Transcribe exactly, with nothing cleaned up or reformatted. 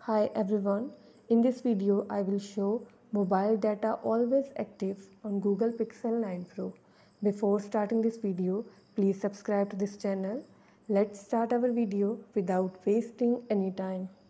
Hi everyone, in this video I will show mobile data always active on Google Pixel nine Pro. Before starting this video, please subscribe to this channel. Let's start our video without wasting any time.